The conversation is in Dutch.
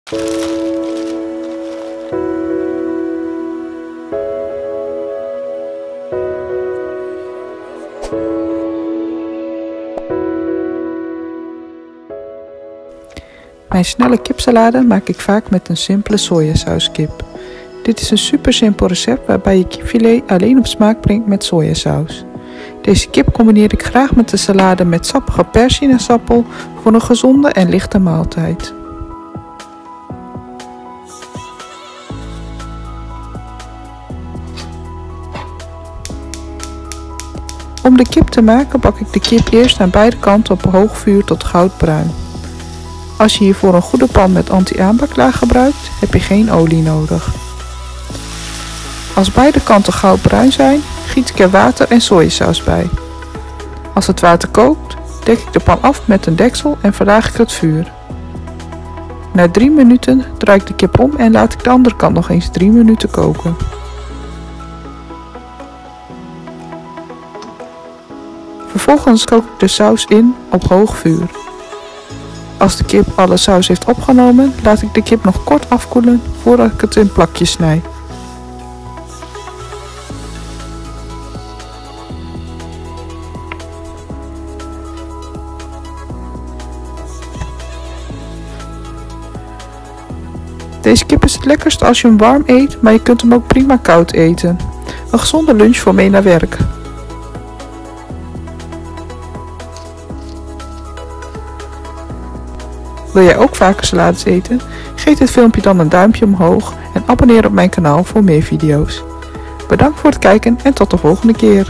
Mijn snelle kipsalade maak ik vaak met een simpele sojasauskip. Dit is een super simpel recept waarbij je kipfilet alleen op smaak brengt met sojasaus. Deze kip combineer ik graag met de salade met sappige persinaasappel voor een gezonde en lichte maaltijd. Om de kip te maken bak ik de kip eerst aan beide kanten op hoog vuur tot goudbruin. Als je hiervoor een goede pan met anti-aanbaklaag gebruikt, heb je geen olie nodig. Als beide kanten goudbruin zijn, giet ik er water en sojasaus bij. Als het water kookt, dek ik de pan af met een deksel en verlaag ik het vuur. Na 3 minuten draai ik de kip om en laat ik de andere kant nog eens 3 minuten koken. Vervolgens kook ik de saus in op hoog vuur. Als de kip alle saus heeft opgenomen, laat ik de kip nog kort afkoelen voordat ik het in plakjes snij. Deze kip is het lekkerst als je hem warm eet, maar je kunt hem ook prima koud eten. Een gezonde lunch voor mee naar werk. Wil jij ook vaker salades eten? Geef dit filmpje dan een duimpje omhoog en abonneer op mijn kanaal voor meer video's. Bedankt voor het kijken en tot de volgende keer.